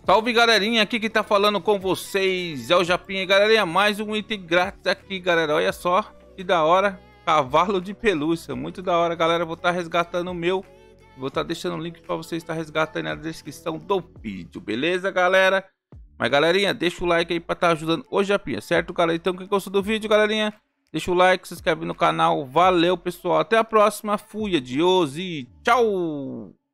Salve galerinha, aqui que tá falando com vocês é o Japinha, galerinha, mais um item grátis aqui, galera, olha só que da hora, cavalo de pelúcia, muito da hora, galera. Vou estar resgatando o meu, vou estar deixando o link para você estar resgatando na descrição do vídeo, beleza, galera? Mas galerinha, deixa o like aí para estar ajudando o Japinha, certo, galera? Então quem gostou do vídeo, galerinha, deixa o like, se inscreve no canal, valeu pessoal, até a próxima, fui, adiós e tchau!